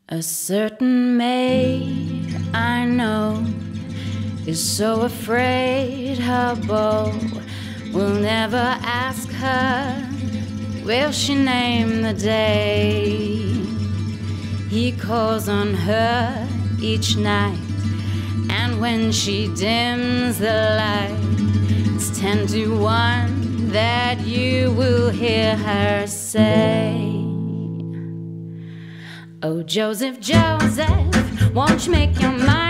A certain maid I know is so afraid her beau will never ask her, will she name the day? He calls on her each night, and when she dims the light, it's 10 to 1 that you will hear her say, oh, Joseph, Joseph, won't you make your mind